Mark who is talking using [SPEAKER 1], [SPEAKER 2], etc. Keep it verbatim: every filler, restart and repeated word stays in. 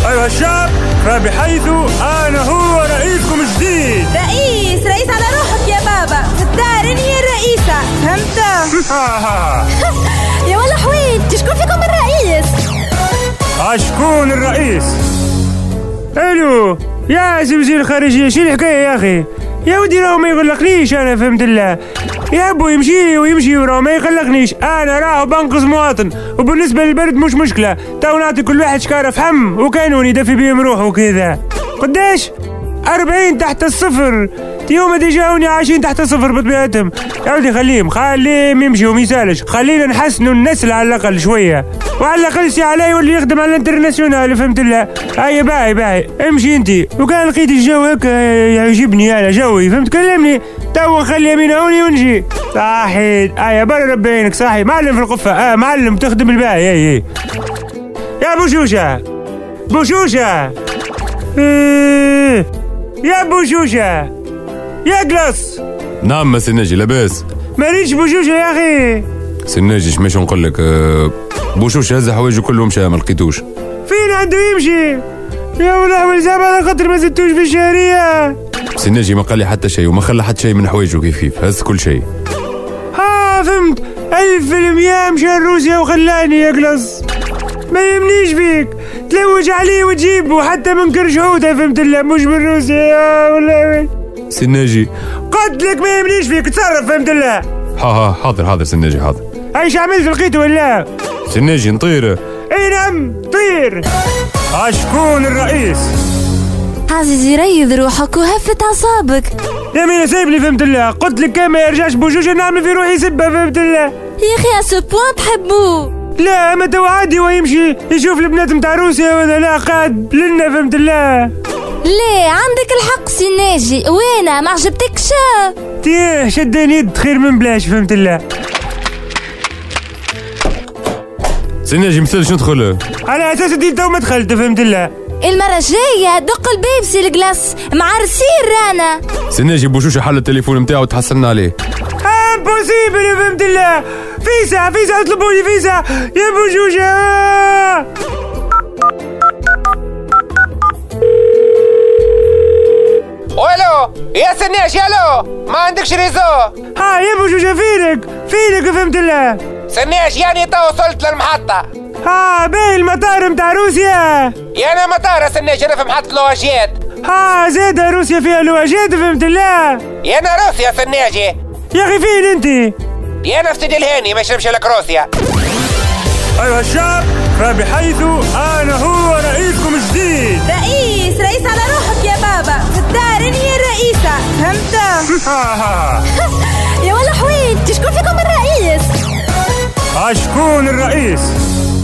[SPEAKER 1] أيها الشعب، فبحيث أنا هو رئيسكم الجديد.
[SPEAKER 2] رئيس رئيس على روحك يا بابا، في الدار اني الرئيسة، فهمت؟ يا ولا حويت، شكون فيكم الرئيس؟
[SPEAKER 1] أشكون الرئيس؟ الو يا وزير الخارجية، شو الحكاية يا أخي؟ يا ودي راهو ما يغلقنيش أنا، فهمت الله. يحبو يمشي ويمشي وراهو ما يقلقنيش، أنا راهو بنقذ مواطن، وبالنسبة للبرد مش مشكلة، تو نعطي كل واحد شكارة فحم وكانون يدفي بيهم روحه وكذا. قداش؟ أربعين تحت الصفر، يوم دي جاوني عايشين تحت الصفر بطبيعتهم. يا ودي خليهم خليهم يمشي وما يسالش، خلينا نحسنوا النسل على الأقل شوية، وعلى الأقل سي علي يولي يخدم على الانترناسيونال، فهمت الله. هيا باهي باهي امشي انتي، وكان لقيت الجو هكا يعجبني انا جوي، فهمت، كلمني تو نخلي يمين هوني ونجي. صحيح هيا برا ربي يعينك، صحيح معلم في القفة، اه معلم تخدم الباهي. هي هي يا بوشوشة بوشوشة، إيه. يا بوشوشة يا جلس.
[SPEAKER 3] نعم سناجي لاباس؟
[SPEAKER 1] ماليش بوشوشة يا اخي.
[SPEAKER 3] سناجي شماش نقول لك، بوشوشة هز حوايجه كلهم مشى ما لقيتوش.
[SPEAKER 1] فين عنده يمشي يا ولد؟ زعما على خاطر ما زدتوش في الشهرية.
[SPEAKER 3] سناجي ما قال لي حتى شيء وما خلى حتى شيء من حوايجه، كيف كيف هز كل شيء.
[SPEAKER 1] ها فهمت، ألف المية مشى لروسيا وخلاني يا جلس. ما يمنيش فيك تلوج عليه وتجيبه حتى من كرشحوته، فهمت الله، مش من روسيا ولا وين.
[SPEAKER 3] سناجي
[SPEAKER 1] قلت لك ما يمنيش فيك، تصرف، فهمت الله.
[SPEAKER 3] ها ها حاضر حاضر سناجي حاضر.
[SPEAKER 1] ايش عملت لقيته ولا؟
[SPEAKER 3] سناجي نطير.
[SPEAKER 1] اي نعم طير. اشكون الرئيس؟
[SPEAKER 2] عزيزي ريض روحك وهفت اعصابك.
[SPEAKER 1] يا مينا سايبني، فهمت الله، قلت لك كان ما يرجعش بوجوجه نعمل في روحي سبه، فهمت الله.
[SPEAKER 2] يا اخي اسو بوان تحبوه؟
[SPEAKER 1] لا ما تو عادي ويمشي يشوف البنات متاع روسيا ولا لا، قاعد لنا، فهمت الله.
[SPEAKER 2] ليه عندك الحق سناجي، وينه ما عجبتكش؟
[SPEAKER 1] تيه شداني يد خير من بلاش، فهمت الله.
[SPEAKER 3] سناجي مثلش ندخل
[SPEAKER 1] على اساس انت تو ما دخلت، فهمت الله.
[SPEAKER 2] المرة الجاية دق البيب سي الجلاس مع رسيل رانا.
[SPEAKER 3] سناجي بوشوشة حل التليفون نتاعو وتحصلنا عليه.
[SPEAKER 1] امبوسيبل، فهمت الله. فيزا فيزا اطلبوا لي فيزا يا بوشوشة.
[SPEAKER 4] الو يا سناجي، الو ما عندكش ريزو؟
[SPEAKER 1] ها يا بوشوشة فينك فينك، فهمت الله.
[SPEAKER 4] سناجي يعني تو وصلت للمحطة.
[SPEAKER 1] ها باهي المطار متاع روسيا.
[SPEAKER 4] يا انا مطار سناجي، انا في محطة لواجات.
[SPEAKER 1] ها زاد روسيا فيها لواجات، فهمت الله.
[SPEAKER 4] يا انا روسيا سناجي.
[SPEAKER 1] يا اخي فين انت؟
[SPEAKER 4] يا انا في سيدي الهاني، ما يشربش لك روسيا.
[SPEAKER 1] ايها الشعب، فبحيث انا هو رئيسكم الجديد.
[SPEAKER 2] رئيس رئيس على روحك يا بابا، في الدار اني الرئيسة، فهمت؟ يا ولا حويت، شكون فيكم الرئيس؟
[SPEAKER 1] أشكون الرئيس؟